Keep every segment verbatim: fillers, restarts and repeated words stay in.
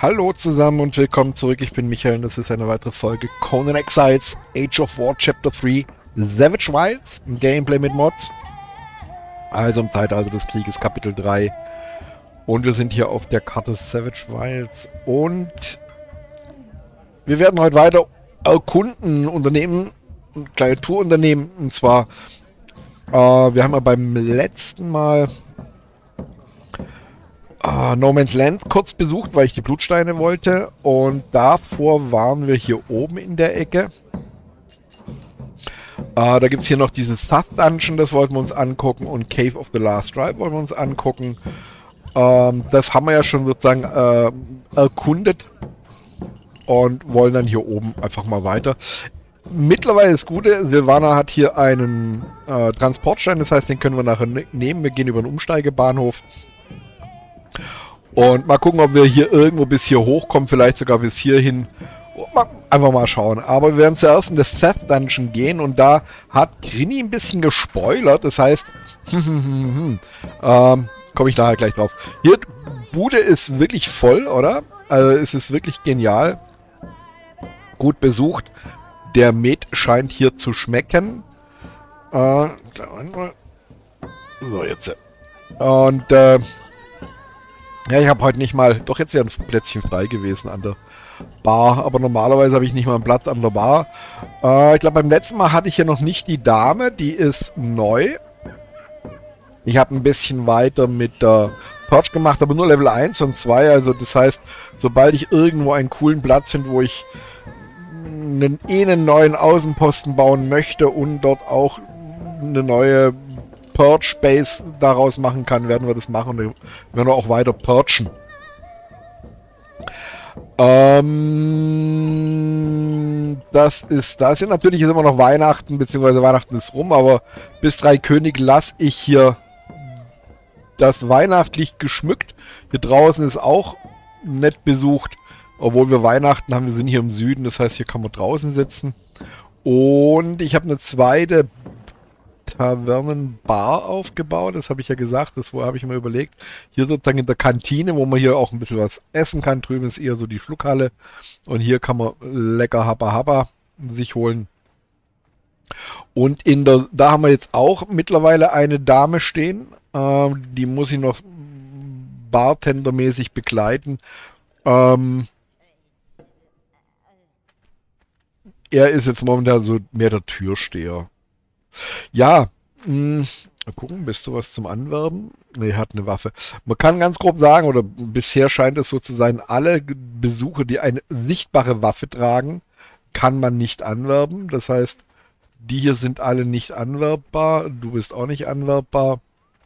Hallo zusammen und willkommen zurück. Ich bin Michael und das ist eine weitere Folge Conan Exiles Age of War Chapter drei Savage Wilds, ein Gameplay mit Mods. Also im Zeitalter des Krieges Kapitel drei. Und wir sind hier auf der Karte Savage Wilds und wir werden heute weiter erkunden, Unternehmen, eine kleine Tour unternehmen. Und zwar, äh, wir haben ja beim letzten Mal Uh, No Man's Land kurz besucht, weil ich die Blutsteine wollte. Und davor waren wir hier oben in der Ecke. Uh, da gibt es hier noch diesen South Dungeon, das wollten wir uns angucken. Und Cave of the Last Tribe wollten wir uns angucken. Uh, das haben wir ja schon sozusagen uh, erkundet. Und wollen dann hier oben einfach mal weiter. Mittlerweile das Gute, Silvana hat hier einen uh, Transportstein. Das heißt, den können wir nachher ne nehmen. Wir gehen über einen Umsteigebahnhof. Und mal gucken, ob wir hier irgendwo bis hier hochkommen, vielleicht sogar bis hierhin. Einfach mal schauen. Aber wir werden zuerst in das South Dungeon gehen und da hat Grini ein bisschen gespoilert. Das heißt, ähm, komme ich nachher gleich drauf. Hier, Bude ist wirklich voll, oder? Also es ist wirklich genial. Gut besucht. Der Met scheint hier zu schmecken. Äh, so, jetzt. Und, äh, ja, ich habe heute nicht mal... Doch, jetzt wäre ein Plätzchen frei gewesen an der Bar. Aber normalerweise habe ich nicht mal einen Platz an der Bar. Äh, ich glaube, beim letzten Mal hatte ich ja noch nicht die Dame. Die ist neu. Ich habe ein bisschen weiter mit der Perch gemacht, aber nur Level eins und zwei. Also das heißt, sobald ich irgendwo einen coolen Platz finde, wo ich einen, eh einen neuen Außenposten bauen möchte und dort auch eine neue... Perch Base daraus machen kann, werden wir das machen und werden wir auch weiter perchen. Ähm, das ist das. Ja, natürlich ist immer noch Weihnachten, beziehungsweise Weihnachten ist rum, aber bis Drei König lasse ich hier das Weihnachtslicht geschmückt. Hier draußen ist auch nett besucht, obwohl wir Weihnachten haben. Wir sind hier im Süden, das heißt, hier kann man draußen sitzen. Und ich habe eine zweite Tavernenbar aufgebaut, das habe ich ja gesagt, das habe ich mir überlegt. Hier sozusagen in der Kantine, wo man hier auch ein bisschen was essen kann. Drüben ist eher so die Schluckhalle und hier kann man lecker Habba Habba sich holen. Und in der, da haben wir jetzt auch mittlerweile eine Dame stehen, ähm, die muss ich noch bartendermäßig begleiten. Ähm, er ist jetzt momentan so mehr der Türsteher. Ja, mh, mal gucken, bist du was zum Anwerben? Ne, er hat eine Waffe. Man kann ganz grob sagen, oder bisher scheint es so zu sein, alle Besucher, die eine sichtbare Waffe tragen, kann man nicht anwerben. Das heißt, die hier sind alle nicht anwerbbar. Du bist auch nicht anwerbbar.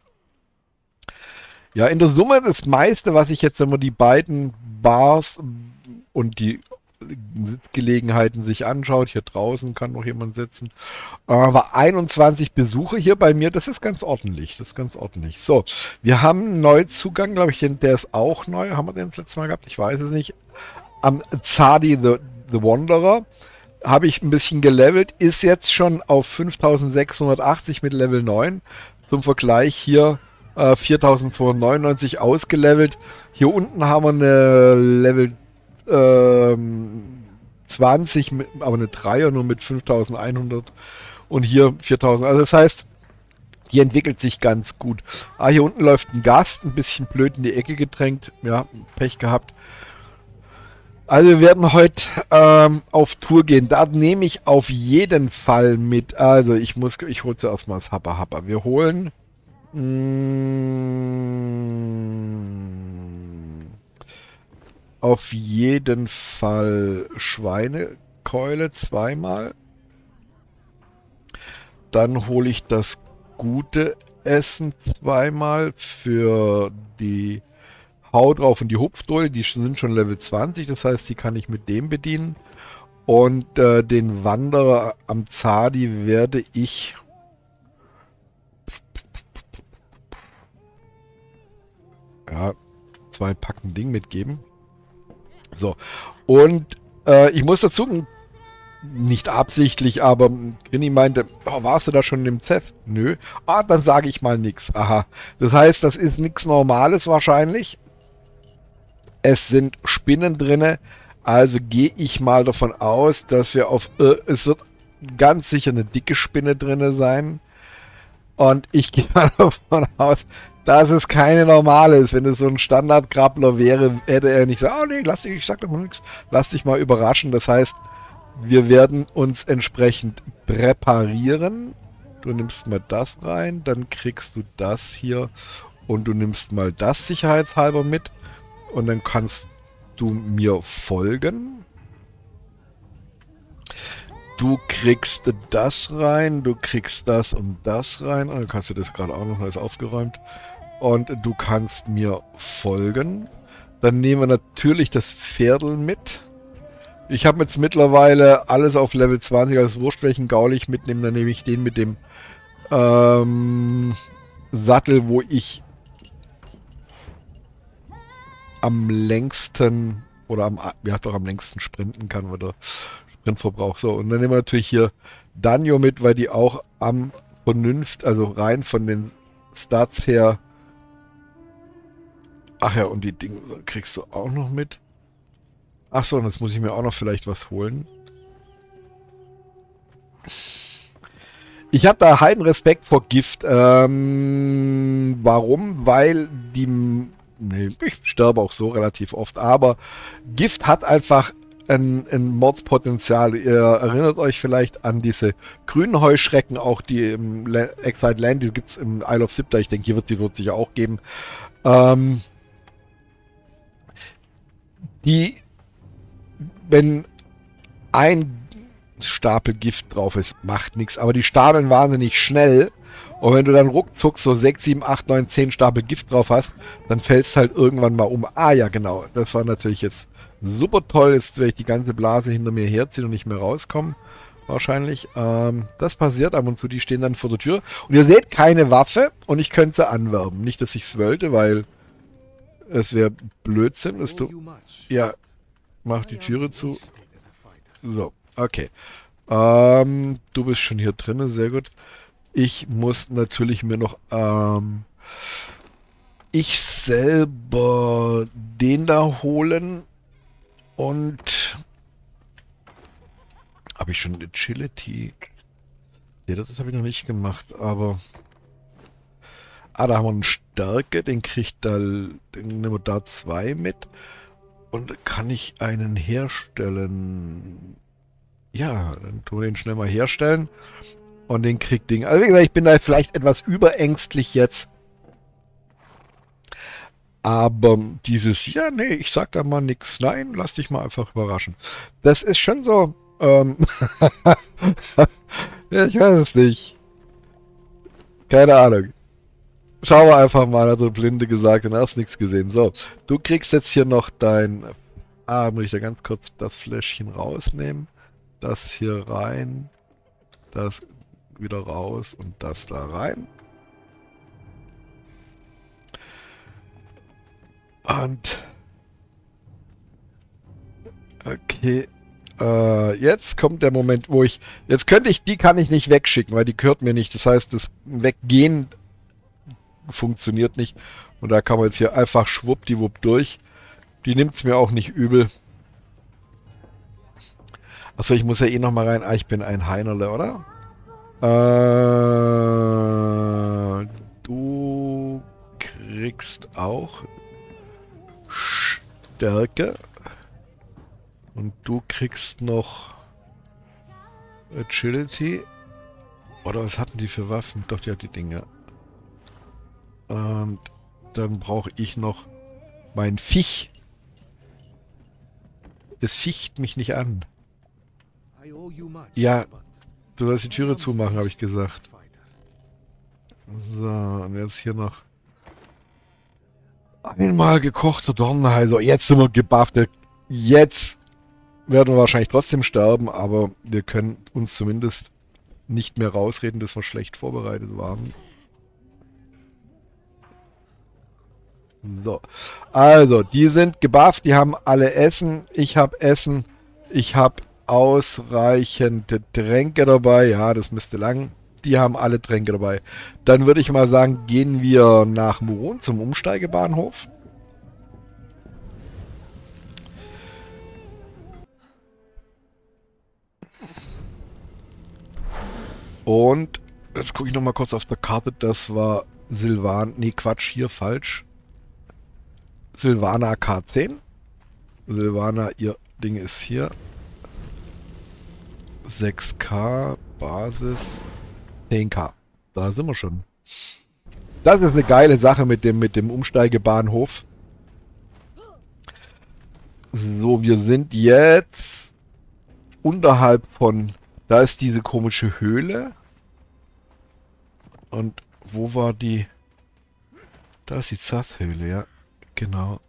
Ja, in der Summe das meiste, was ich jetzt, wenn man die beiden Bars und die Sitzgelegenheiten sich anschaut. Hier draußen kann noch jemand sitzen. Aber einundzwanzig Besucher hier bei mir, das ist ganz ordentlich. Das ist ganz ordentlich. So, wir haben einen Neuzugang, glaube ich, der ist auch neu. Haben wir den das letzte Mal gehabt? Ich weiß es nicht. Am Zadi the, the Wanderer habe ich ein bisschen gelevelt. Ist jetzt schon auf fünftausendsechshundertachtzig mit Level neun. Zum Vergleich hier äh, viertausendzweihundertneunundneunzig ausgelevelt. Hier unten haben wir eine Level zwanzig, mit, aber eine Dreier nur mit fünftausendeinhundert und hier viertausend. Also das heißt, die entwickelt sich ganz gut. Ah, hier unten läuft ein Gast, ein bisschen blöd in die Ecke gedrängt. Ja, Pech gehabt. Also wir werden heute ähm, auf Tour gehen. Da nehme ich auf jeden Fall mit. Also ich muss, ich hole zuerst mal das Happa Happa. Wir holen mh, auf jeden Fall Schweinekeule zweimal. Dann hole ich das gute Essen zweimal für die Haut drauf und die Hupfdohle. Die sind schon Level zwanzig, das heißt, die kann ich mit dem bedienen. Und äh, den Wanderer am Zadi werde ich... Ja, zwei Packen Ding mitgeben. So, und äh, ich muss dazu, nicht absichtlich, aber Grini meinte, oh, warst du da schon im Zeff? Nö. Ah, dann sage ich mal nichts. Aha. Das heißt, das ist nichts Normales wahrscheinlich. Es sind Spinnen drinne, also gehe ich mal davon aus, dass wir auf... Äh, es wird ganz sicher eine dicke Spinne drinne sein. Und ich gehe mal davon aus, dass es keine normale ist. Wenn es so ein Standard-Grappler wäre, hätte er nicht gesagt, oh nee, lass dich, ich sag doch mal nichts, lass dich mal überraschen. Das heißt, wir werden uns entsprechend präparieren. Du nimmst mal das rein, dann kriegst du das hier und du nimmst mal das sicherheitshalber mit. Und dann kannst du mir folgen. Du kriegst das rein, du kriegst das und das rein. Dann kannst du das gerade auch noch alles aufgeräumt. Und du kannst mir folgen. Dann nehmen wir natürlich das Pferdl mit. Ich habe jetzt mittlerweile alles auf Level zwanzig, also wurscht welchen Gaul ich mitnehme. Dann nehme ich den mit dem ähm, Sattel, wo ich am längsten oder am, ja, doch am längsten sprinten kann oder Sprintverbrauch. So, und dann nehmen wir natürlich hier Danjo mit, weil die auch am Vernunft, also rein von den Stats her. Ach ja, und die Dinge kriegst du auch noch mit. Ach so, und jetzt muss ich mir auch noch vielleicht was holen. Ich habe da heiden Respekt vor Gift. Ähm, warum? Weil die... Nee, ich sterbe auch so relativ oft, aber Gift hat einfach ein, ein Mordspotenzial. Ihr erinnert euch vielleicht an diese grünen Heuschrecken, auch die im Exiled Land, die gibt es im Isle of Sipta. Ich denke, hier wird sie wird sicher auch geben. Ähm, die, wenn ein Stapel Gift drauf ist, macht nichts, aber die stapeln wahnsinnig schnell. Und wenn du dann ruckzuck so sechs, sieben, acht, neun, zehn Stapel Gift drauf hast, dann fällst halt irgendwann mal um. Ah ja, genau. Das war natürlich jetzt super toll. Jetzt werde ich die ganze Blase hinter mir herziehen und nicht mehr rauskommen. Wahrscheinlich. Ähm, das passiert ab und zu. Die stehen dann vor der Tür. Und ihr seht keine Waffe und ich könnte sie anwerben. Nicht, dass ich es wollte, weil es wäre Blödsinn. Dass du... Ja, mach die Türe zu. So, okay. Ähm, du bist schon hier drin. Sehr gut. Ich muss natürlich mir noch, ähm, ich selber den da holen und habe ich schon Agility? Ja, das habe ich noch nicht gemacht, aber ah, da haben wir einen Stärke, den kriegt da, den nehmen wir da zwei mit und kann ich einen herstellen? Ja, dann tun wir den schnell mal herstellen. Und den kriegt Ding. Also wie gesagt, ich bin da vielleicht etwas überängstlich jetzt. Aber dieses, ja, nee, ich sag da mal nichts. Nein, lass dich mal einfach überraschen. Das ist schon so, ähm, ja, ich weiß es nicht. Keine Ahnung. Schauen wir einfach mal, hat der Blinde gesagt und hast nichts gesehen. So, du kriegst jetzt hier noch dein, ah, muss ich da ganz kurz das Fläschchen rausnehmen. Das hier rein. Das wieder raus und das da rein. Und okay. Äh, jetzt kommt der Moment, wo ich... Jetzt könnte ich... Die kann ich nicht wegschicken, weil die gehört mir nicht. Das heißt, das Weggehen funktioniert nicht. Und da kann man jetzt hier einfach schwuppdiwupp durch. Die nimmt es mir auch nicht übel. Achso, ich muss ja eh noch mal rein. Ah, ich bin ein Heinerle, oder? Äh, du kriegst auch Stärke und du kriegst noch Agility. Oder was hatten die für Waffen? Doch, die hat die Dinge. Und dann brauche ich noch mein Viech. Es ficht mich nicht an. Ja. Du sollst die Türe zumachen, habe ich gesagt. So, und jetzt hier noch einmal gekochter Dornenhai. So, jetzt sind wir gebufft. Jetzt werden wir wahrscheinlich trotzdem sterben, aber wir können uns zumindest nicht mehr rausreden, dass wir schlecht vorbereitet waren. So, also, die sind gebufft, die haben alle Essen. Ich habe Essen. Ich habe ausreichend Tränke dabei. Ja, das müsste lang. Die haben alle Tränke dabei. Dann würde ich mal sagen, gehen wir nach Muron zum Umsteigebahnhof. Und jetzt gucke ich noch mal kurz auf der Karte. Das war Silvan. Nee, Quatsch, hier falsch. Silvana K zehn. Silvana, ihr Ding ist hier. sechs K, Basis, zehn K. Da sind wir schon. Das ist eine geile Sache mit dem, mit dem Umsteigebahnhof. So, wir sind jetzt unterhalb von... Da ist diese komische Höhle. Und wo war die... Da ist die Zathhöhle, ja. Genau.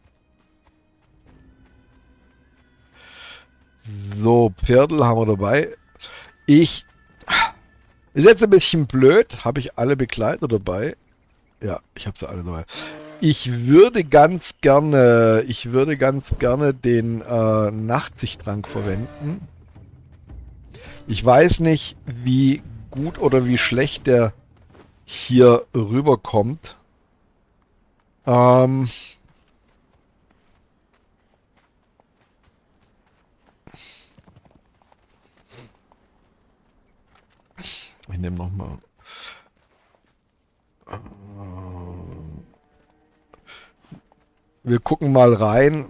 So, Pferdl haben wir dabei. Ich... Ist jetzt ein bisschen blöd. Habe ich alle Begleiter dabei? Ja, ich habe sie alle dabei. Ich würde ganz gerne... Ich würde ganz gerne den äh, Nachtsichttrank verwenden. Ich weiß nicht, wie gut oder wie schlecht der hier rüberkommt. Ähm... Ich nehme nochmal. Wir gucken mal rein.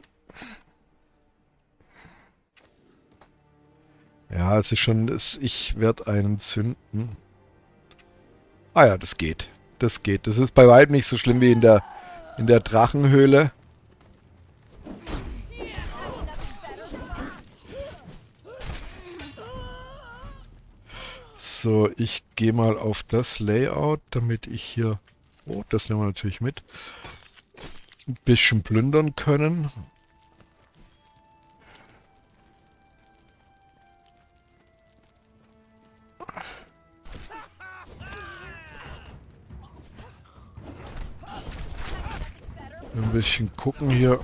Ja, es ist schon... Es, ich werde einen zünden. Ah ja, das geht. Das geht. Das ist bei weitem nicht so schlimm wie in der, in der Drachenhöhle. So, ich gehe mal auf das Layout, damit ich hier... Oh, das nehmen wir natürlich mit. Ein bisschen plündern können. Ein bisschen gucken hier.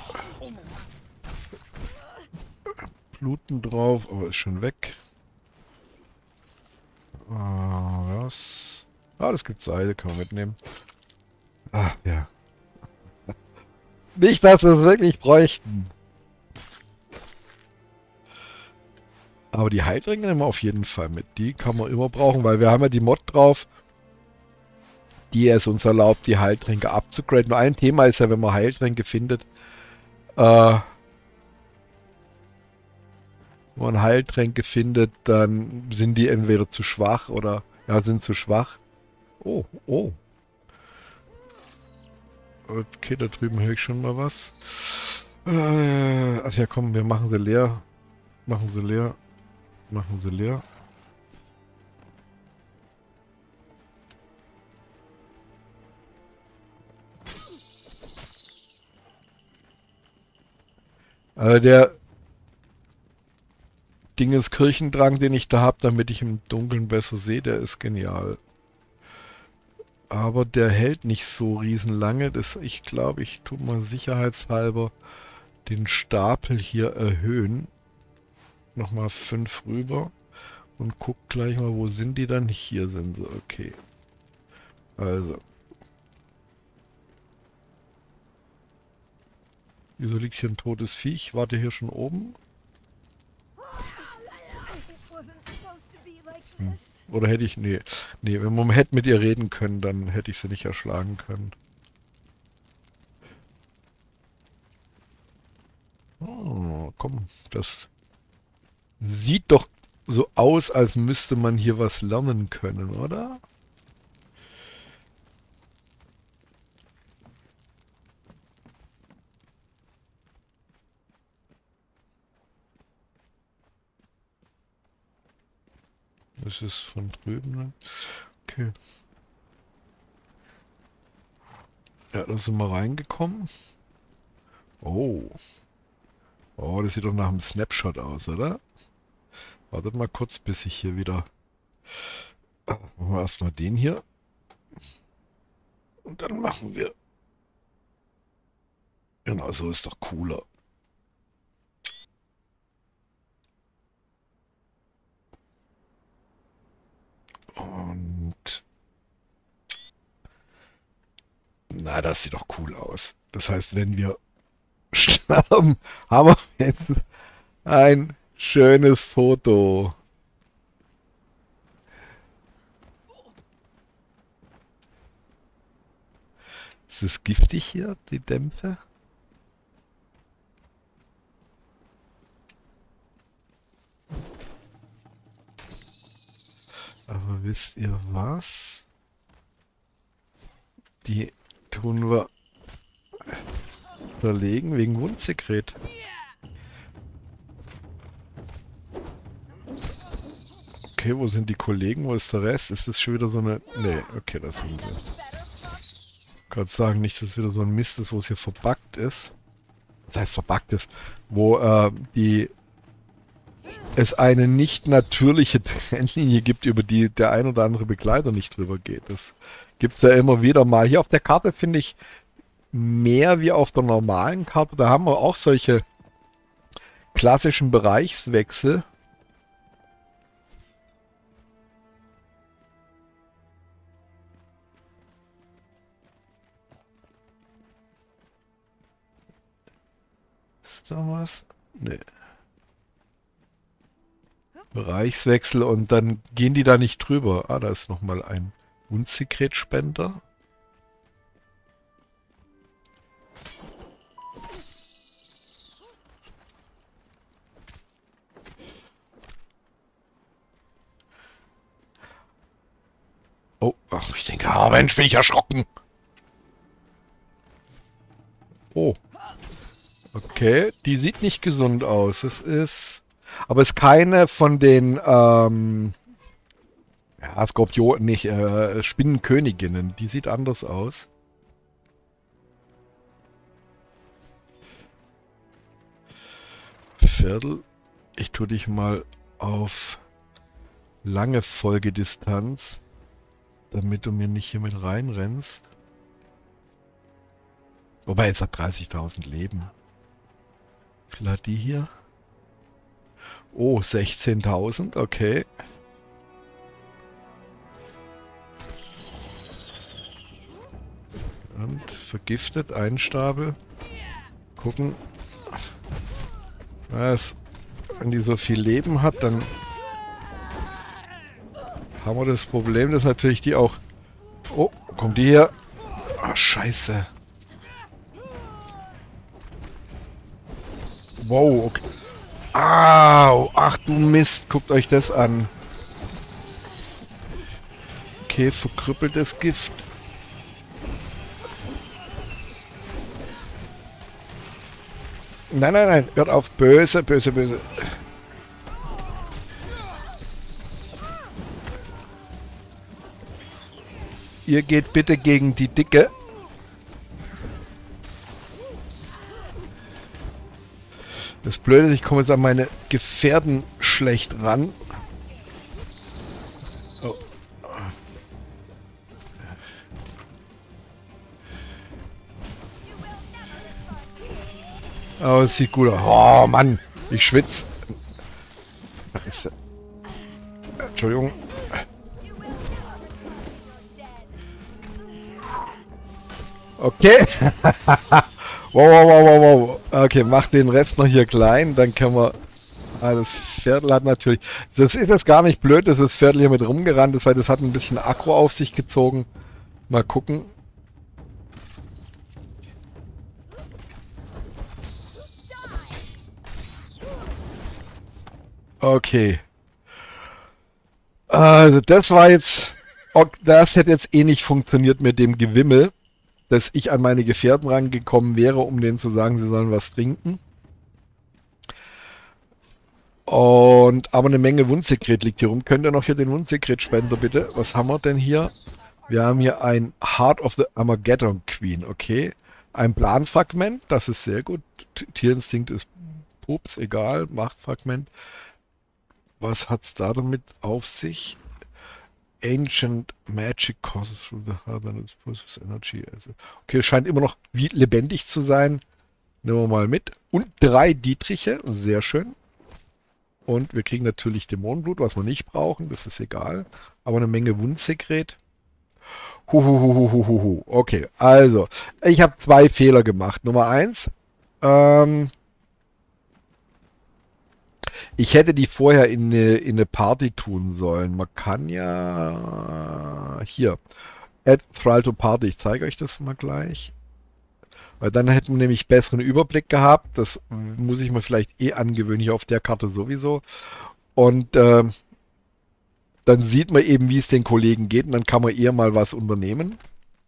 Bluten drauf, aber ist schon weg. Ah, was? Ah, das gibt Seile, kann man mitnehmen. Ah, ja. Nicht, dass wir es wirklich bräuchten. Aber die Heiltränke nehmen wir auf jeden Fall mit. Die kann man immer brauchen, weil wir haben ja die Mod drauf, die es uns erlaubt, die Heiltränke abzugraden. Nur ein Thema ist ja, wenn man Heiltränke findet, äh, wenn man Heiltränke findet, dann sind die entweder zu schwach oder, ja, sind zu schwach. Oh, oh. Okay, da drüben höre ich schon mal was. Äh, ach ja, komm, wir machen sie leer. Machen sie leer. Machen sie leer. Also der Dingeskirchendrang, den ich da habe, damit ich im Dunkeln besser sehe, der ist genial. Aber der hält nicht so riesenlange. Das, ich glaube, ich tue mal sicherheitshalber den Stapel hier erhöhen. Nochmal fünf rüber. Und guck gleich mal, wo sind die dann? Hier sind sie, okay. Also. Wieso liegt hier ein totes Viech? Warte hier schon oben? Hm. Oder hätte ich... Nee. Nee, wenn man hätte mit ihr reden können, dann hätte ich sie nicht erschlagen können. Oh, komm. Das sieht doch so aus, als müsste man hier was lernen können, oder? Das ist von drüben, ne? Okay. Ja, da sind wir reingekommen. Oh. Oh, das sieht doch nach einem Snapshot aus, oder? Wartet mal kurz, bis ich hier wieder... Machen wir erstmal den hier. Und dann machen wir... Genau, so ist doch cooler. Und... Na, das sieht doch cool aus. Das heißt, wenn wir sterben, haben wir jetzt ein schönes Foto. Ist es giftig hier, die Dämpfe? Aber wisst ihr was? Die tun wir verlegen wegen Wundsekret. Okay, wo sind die Kollegen? Wo ist der Rest? Ist das schon wieder so eine... Nee, okay, das sind sie. Ich kann sagen, nicht, dass es wieder so ein Mist ist, wo es hier verbuggt ist. Das heißt verbuggt ist. Wo äh, die... es eine nicht natürliche Trennlinie gibt, über die der ein oder andere Begleiter nicht drüber geht. Das gibt es ja immer wieder mal. Hier auf der Karte finde ich mehr wie auf der normalen Karte. Da haben wir auch solche klassischen Bereichswechsel. Ist da was? Nee. Bereichswechsel und dann gehen die da nicht drüber. Ah, da ist nochmal ein Wundsekretspender. Oh, ach, ich denke, ah Mensch, bin ich erschrocken. Oh. Okay, die sieht nicht gesund aus. Es ist... Aber es ist keine von den ähm, ja, Skorpion, nicht, äh, Spinnenköniginnen. Die sieht anders aus. Viertel. Ich tue dich mal auf lange Folgedistanz, damit du mir nicht hier mit reinrennst. Wobei, jetzt hat dreißigtausend Leben. Wie viel hat die hier? Oh, sechzehntausend, okay. Und vergiftet, ein Stapel. Gucken. Was, wenn die so viel Leben hat, dann haben wir das Problem, dass natürlich die auch... Oh, kommt die hier? Ah, scheiße. Wow, okay. Au, ach du Mist, guckt euch das an. Okay, verkrüppeltes Gift. Nein, nein, nein, hört auf, böse, böse, böse. Ihr geht bitte gegen die Dicke. Das Blöde ist, ich komme jetzt an meine Gefährten schlecht ran. Oh. Oh, es sieht gut aus. Oh Mann, ich schwitze. Entschuldigung. Okay. Wow, wow, wow, wow, wow. Okay, mach den Rest noch hier klein, dann können wir... Ah, das Viertel hat natürlich... Das ist jetzt gar nicht blöd, dass das Viertel hier mit rumgerannt ist, weil das hat ein bisschen Aggro auf sich gezogen. Mal gucken. Okay. Also das war jetzt... Das hätte jetzt eh nicht funktioniert mit dem Gewimmel, dass ich an meine Gefährten rangekommen wäre, um denen zu sagen, sie sollen was trinken. Und aber eine Menge Wundsekret liegt hier rum. Könnt ihr noch hier den Wundsekretspender bitte? Was haben wir denn hier? Wir haben hier ein Heart of the Armageddon Queen, okay. Ein Planfragment, das ist sehr gut. Tierinstinkt ist Pups, egal, Machtfragment. Was hat's da damit auf sich? Ancient Magic causes through the heart and it processes energy. Also, okay, es scheint immer noch wie lebendig zu sein. Nehmen wir mal mit. Und drei Dietriche, sehr schön. Und wir kriegen natürlich Dämonenblut, was wir nicht brauchen, das ist egal. Aber eine Menge Wundsekret. Huhuhuhuhuhu. Okay, also, ich habe zwei Fehler gemacht. Nummer eins, ähm, ich hätte die vorher in eine, in eine Party tun sollen. Man kann ja hier Add Thrall to Party. Ich zeige euch das mal gleich. Weil dann hätten wir nämlich besseren Überblick gehabt. Das muss ich mir vielleicht eh angewöhnen, hier auf der Karte sowieso. Und äh, dann sieht man eben, wie es den Kollegen geht und dann kann man eher mal was unternehmen.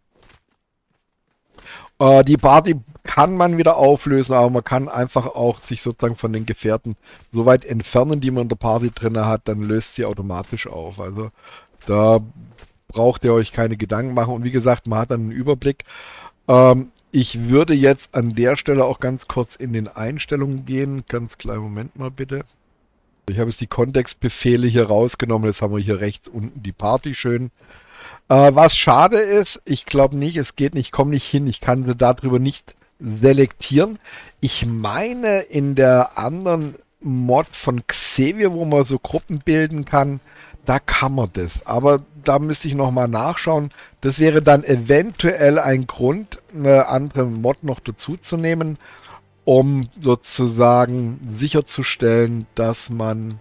Äh, die Party kann man wieder auflösen, aber man kann einfach auch sich sozusagen von den Gefährten so weit entfernen, die man in der Party drin hat, dann löst sie automatisch auf. Also da braucht ihr euch keine Gedanken machen. Und wie gesagt, man hat dann einen Überblick. Ähm, ich würde jetzt an der Stelle auch ganz kurz in den Einstellungen gehen. Ganz kleinen Moment mal bitte. Ich habe jetzt die Kontextbefehle hier rausgenommen. Jetzt haben wir hier rechts unten die Party schön. Äh, was schade ist, ich glaube nicht, es geht nicht, ich komme nicht hin. Ich kann sie darüber nicht selektieren. Ich meine, in der anderen Mod von Xavier, wo man so Gruppen bilden kann, da kann man das. Aber da müsste ich nochmal nachschauen. Das wäre dann eventuell ein Grund, eine andere Mod noch dazu zu nehmen, um sozusagen sicherzustellen, dass man...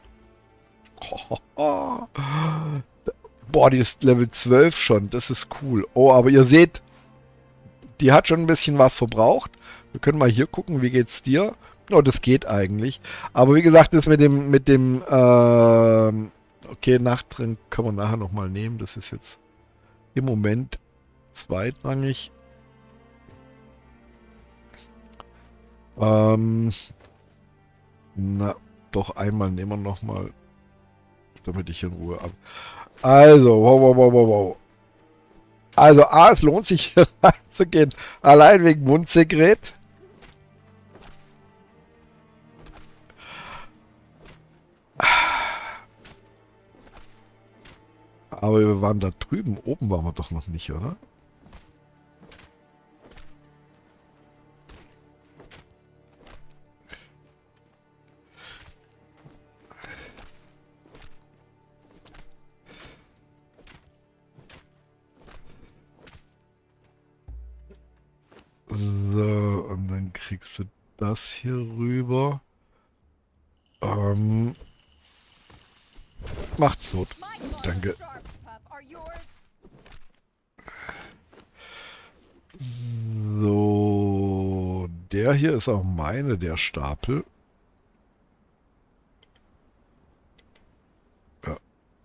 Boah, die ist Level zwölf schon. Das ist cool. Oh, aber ihr seht, die hat schon ein bisschen was verbraucht. Wir können mal hier gucken, wie geht's dir? Oh, das geht eigentlich. Aber wie gesagt, das mit dem, mit dem, ähm, okay, Nachttrink können wir nachher nochmal nehmen. Das ist jetzt im Moment zweitrangig. Ähm, na, doch einmal nehmen wir nochmal, damit ich in Ruhe ab. Also, wow, wow, wow, wow, wow. Also, A, es lohnt sich hier reinzugehen. Allein wegen Mundsekret. Aber wir waren da drüben. Oben waren wir doch noch nicht, oder? So, und dann kriegst du das hier rüber. Ähm, macht's tot. Danke. So, der hier ist auch meine, der Stapel. Ja.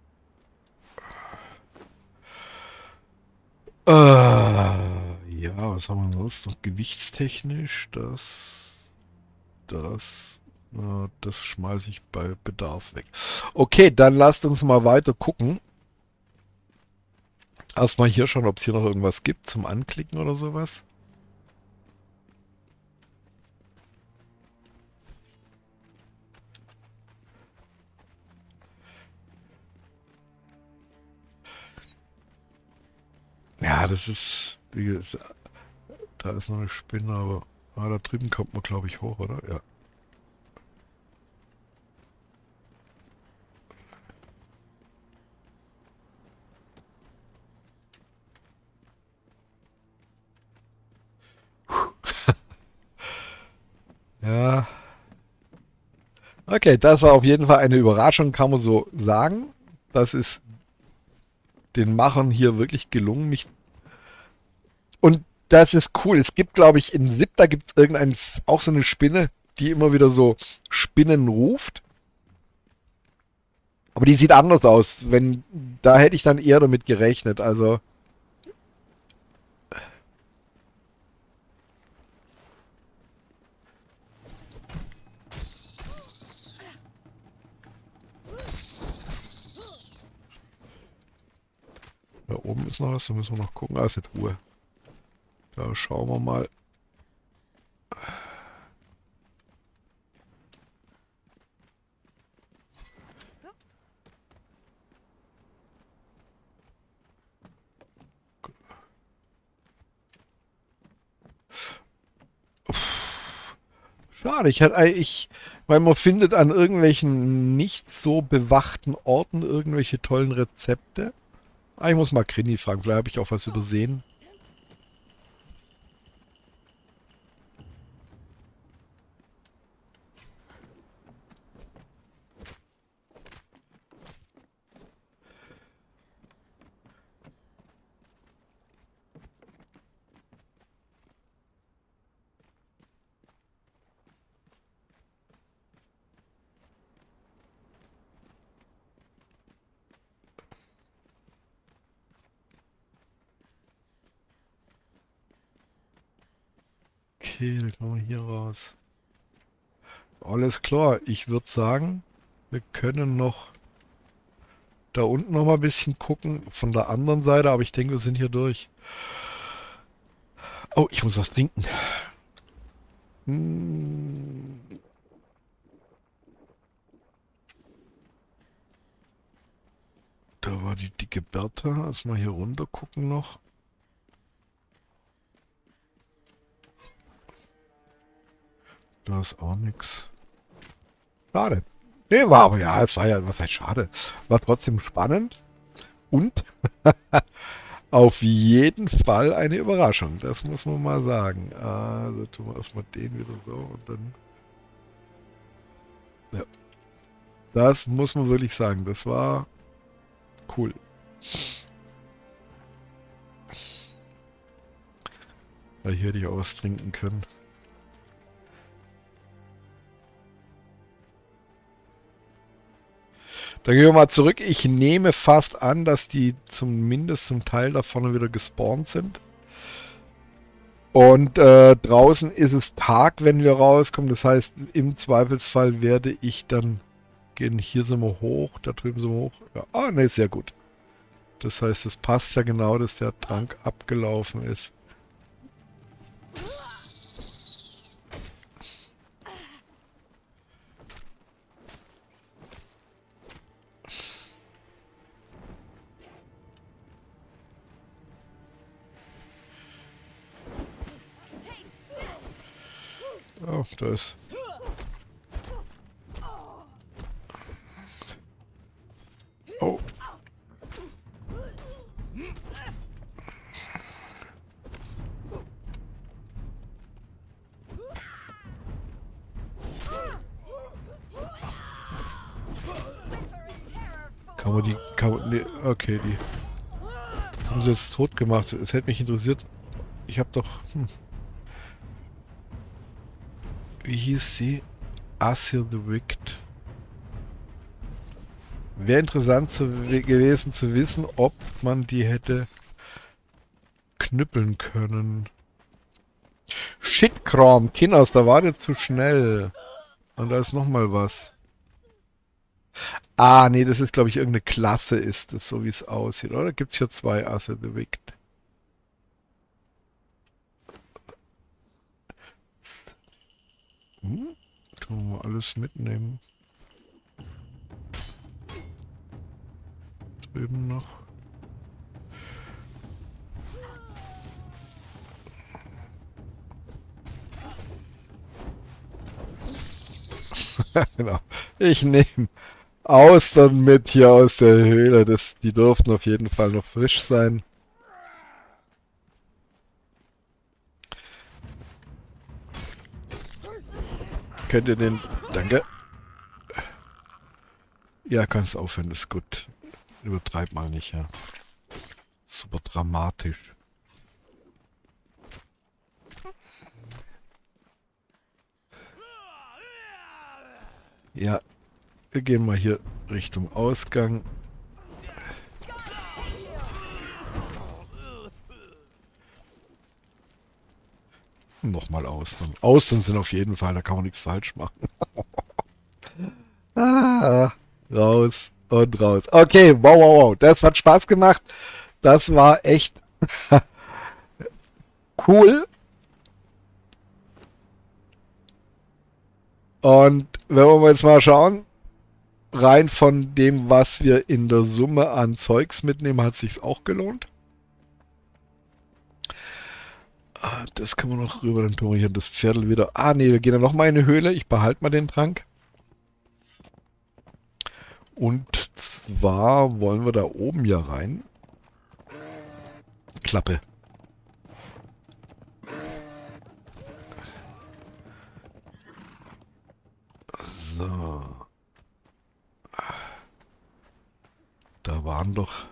Äh, ja, was haben wir sonst noch? Gewichtstechnisch, das, das, äh, das schmeiße ich bei Bedarf weg. Okay, dann lasst uns mal weiter gucken. Erstmal hier schauen, ob es hier noch irgendwas gibt zum Anklicken oder sowas. Ja, das ist, wie gesagt, da ist noch eine Spinne, aber ah, da drüben kommt man, glaube ich, hoch, oder? Ja. Ja. Okay, das war auf jeden Fall eine Überraschung, kann man so sagen. Das ist den Machern hier wirklich gelungen, mich. Und das ist cool. Es gibt, glaube ich, in S I P, da gibt es irgendein, auch so eine Spinne, die immer wieder so Spinnen ruft. Aber die sieht anders aus. Wenn, da hätte ich dann eher damit gerechnet. Also, da oben ist noch was, da müssen wir noch gucken. Ah, ist jetzt Ruhe. Da schauen wir mal. Schade, ich hatte ich, weil man findet an irgendwelchen nicht so bewachten Orten irgendwelche tollen Rezepte. Ah, ich muss mal Grini fragen, vielleicht habe ich auch was übersehen. Okay, dann kommen wir hier raus. Alles klar, ich würde sagen, wir können noch da unten noch mal ein bisschen gucken, von der anderen Seite, aber ich denke, wir sind hier durch. Oh, ich muss was trinken. Hm. Da war die dicke Bertha. Erstmal hier runter gucken noch. Da ist auch nichts. Schade. Nee, war aber ja, es war ja, was heißt schade. War trotzdem spannend. Und auf jeden Fall eine Überraschung. Das muss man mal sagen. Also tun wir erstmal den wieder so und dann. Ja. Das muss man wirklich sagen. Das war cool. Weil hier hätte ich auch was trinken können. Dann gehen wir mal zurück. Ich nehme fast an, dass die zumindest zum Teil da vorne wieder gespawnt sind. Und äh, draußen ist es Tag, wenn wir rauskommen. Das heißt, im Zweifelsfall werde ich dann gehen. Hier sind wir hoch, da drüben sind wir hoch. Ja, ah, ne, sehr gut. Das heißt, es passt ja genau, dass der Trank abgelaufen ist. Oh, da ist. Oh. Kann man die, kann man, nee, okay, die haben sie jetzt tot gemacht. Es hätte mich interessiert. Ich habe doch, hm. Wie hieß sie? Asil the Wicked. Wäre interessant zu, gewesen zu wissen, ob man die hätte knüppeln können. Shitkram, Kinders, da war der zu schnell. Und da ist nochmal was. Ah, nee, das ist, glaube ich, irgendeine Klasse ist das, so wie es aussieht. Oder gibt es hier zwei Asil the Wicked? Hm? Tun wir alles mitnehmen. Drüben noch. Genau. Ich nehme Austern mit hier aus der Höhle. Das, die dürften auf jeden Fall noch frisch sein. Könnt ihr den... Danke. Ja, kannst aufhören, ist gut. Übertreib mal nicht, ja. Super dramatisch. Ja, wir gehen mal hier Richtung Ausgang. Nochmal Austern. Austern sind auf jeden Fall, da kann man nichts falsch machen. Ah, raus und raus. Okay, wow, wow, wow. Das hat Spaß gemacht. Das war echt cool. Und wenn wir jetzt mal schauen, rein von dem, was wir in der Summe an Zeugs mitnehmen, hat sich's auch gelohnt. Ah, das können wir noch rüber, dann tun wir hier das Viertel wieder. Ah, nee, wir gehen dann nochmal in eine Höhle. Ich behalte mal den Trank. Und zwar wollen wir da oben ja rein. Klappe. So. Da waren doch...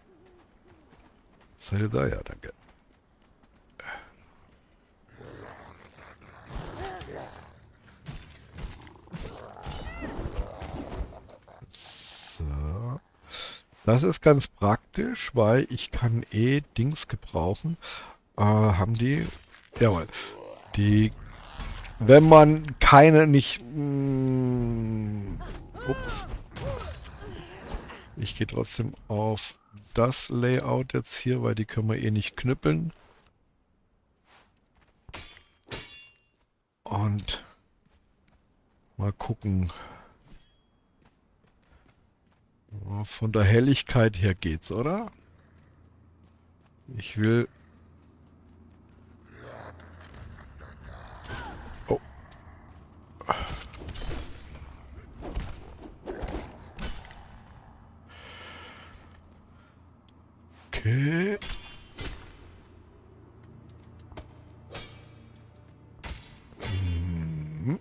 Seid ihr da? Ja, danke. So. Das ist ganz praktisch, weil ich kann eh Dings gebrauchen. Äh, haben die... Jawohl. Die wenn man keine nicht... Mh, ups. Ich gehe trotzdem auf das Layout jetzt hier, weil die können wir eh nicht knüppeln. Und mal gucken. Von der Helligkeit her geht's, oder? Ich will... Oh. Okay. Mhm.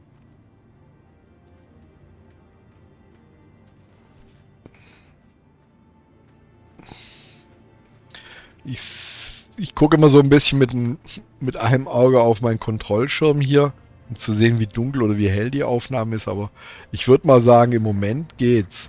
Ich, ich gucke immer so ein bisschen mit, ein, mit einem Auge auf meinen Kontrollschirm hier, um zu sehen, wie dunkel oder wie hell die Aufnahme ist, aber ich würde mal sagen, im Moment geht's.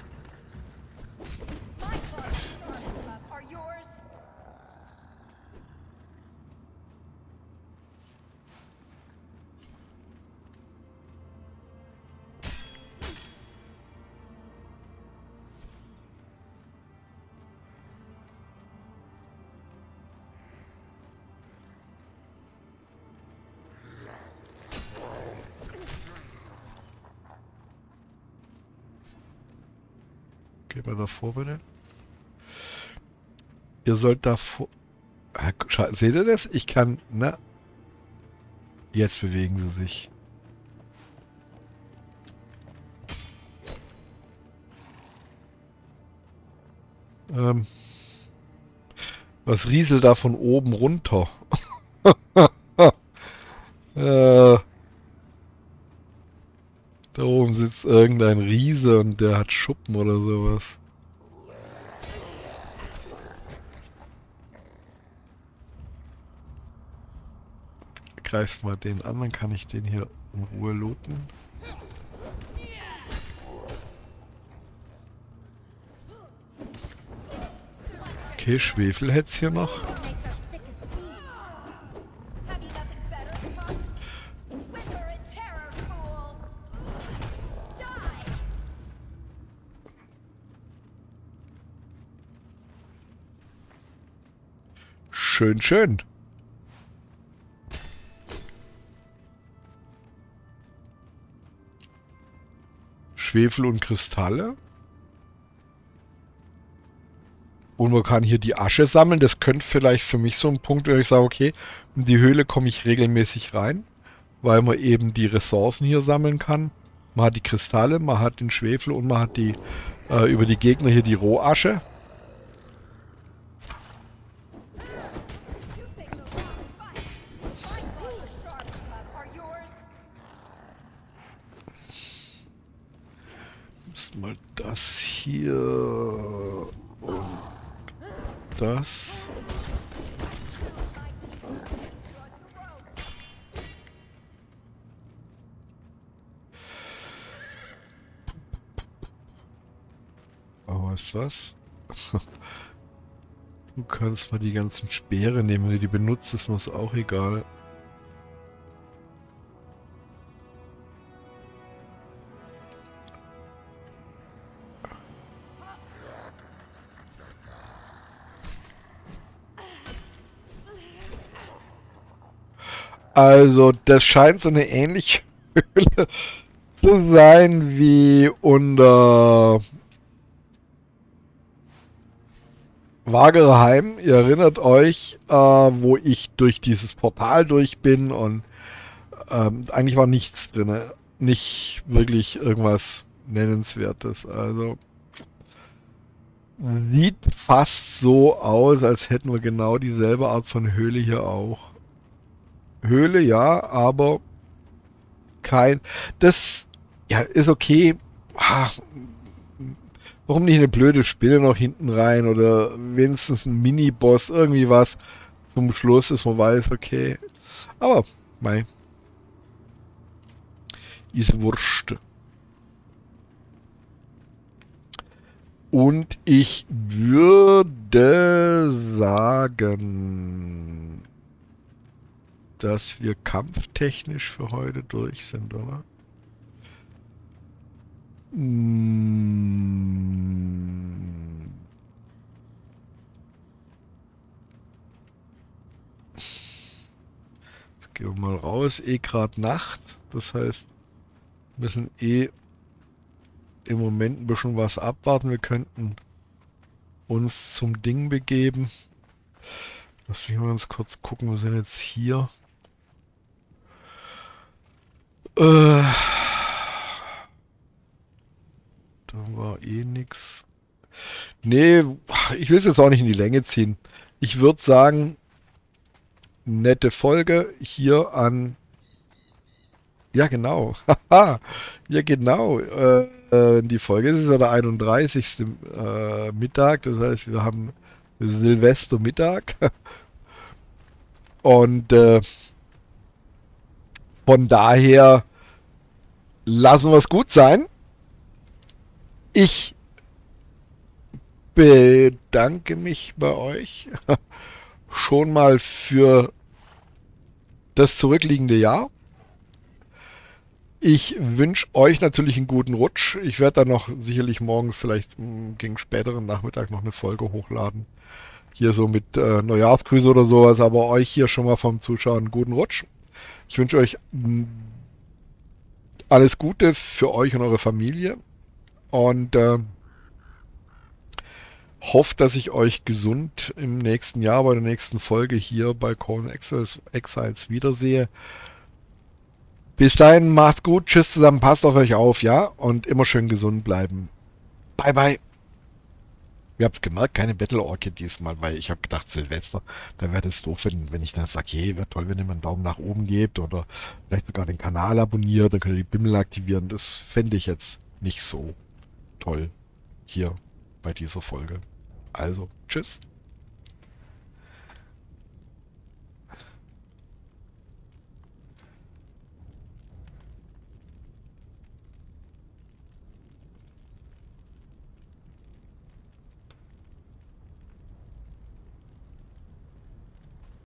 Geht mal davor, bitte. Ihr sollt davor... Seht ihr das? Ich kann... Na, jetzt bewegen sie sich. Ähm, was rieselt da von oben runter? äh, da oben sitzt irgendein Riese und der hat Schuppen oder sowas. Greift mal den an, dann kann ich den hier in Ruhe looten. Okay, Schwefel hätte es hier noch. Schön, schön. Schwefel und Kristalle. Und man kann hier die Asche sammeln. Das könnte vielleicht für mich so ein Punkt, wenn ich sage, okay, in die Höhle komme ich regelmäßig rein, weil man eben die Ressourcen hier sammeln kann. Man hat die Kristalle, man hat den Schwefel und man hat die äh, über die Gegner hier die Rohasche. Mal das hier und das. Aber ist was? Du kannst mal die ganzen Speere nehmen, wenn du die benutzt, ist mir das auch egal. Also, das scheint so eine ähnliche Höhle zu sein wie unter Wagereheim. Ihr erinnert euch, äh, wo ich durch dieses Portal durch bin und ähm, eigentlich war nichts drin. Nicht wirklich irgendwas Nennenswertes. Also, sieht fast so aus, als hätten wir genau dieselbe Art von Höhle hier auch. Höhle, ja, aber kein... Das, ja, ist okay. Ah, warum nicht eine blöde Spinne noch hinten rein oder wenigstens ein Mini-Boss, irgendwie was zum Schluss, dass man weiß, okay. Aber, mei. Ist wurscht. Und ich würde sagen... dass wir kampftechnisch für heute durch sind, oder? Hm. Jetzt gehen wir mal raus. Eh gerade Nacht. Das heißt, wir müssen eh im Moment ein bisschen was abwarten. Wir könnten uns zum Ding begeben. Lass mich mal ganz kurz gucken. Wir sind jetzt hier. Äh, da war eh nix. Nee, ich will es jetzt auch nicht in die Länge ziehen. Ich würde sagen, nette Folge hier an... Ja, genau. Haha. Ja, genau. Äh, äh, die Folge ist ja der einunddreißigste Äh, Mittag. Das heißt, wir haben Silvestermittag. Und äh, von daher lassen wir es gut sein. Ich bedanke mich bei euch schon mal für das zurückliegende Jahr. Ich wünsche euch natürlich einen guten Rutsch. Ich werde dann noch sicherlich morgen vielleicht mh, gegen späteren Nachmittag noch eine Folge hochladen. Hier so mit äh, Neujahrsgrüße oder sowas, aber euch hier schon mal vom Zuschauen einen guten Rutsch. Ich wünsche euch mh, alles Gute für euch und eure Familie und äh, hoffe, dass ich euch gesund im nächsten Jahr bei der nächsten Folge hier bei Conan Exiles, Exiles wiedersehe. Bis dahin, macht's gut, tschüss zusammen, passt auf euch auf, ja? Und immer schön gesund bleiben. Bye, bye. Ihr habt's gemerkt, keine Battle Orchid diesmal, weil ich habe gedacht, Silvester, da wäre das doof, wenn, wenn ich dann sage, hey, wäre toll, wenn ihr mir einen Daumen nach oben gebt oder vielleicht sogar den Kanal abonniert, dann könnt ihr die Bimmel aktivieren. Das fände ich jetzt nicht so toll hier bei dieser Folge. Also, tschüss.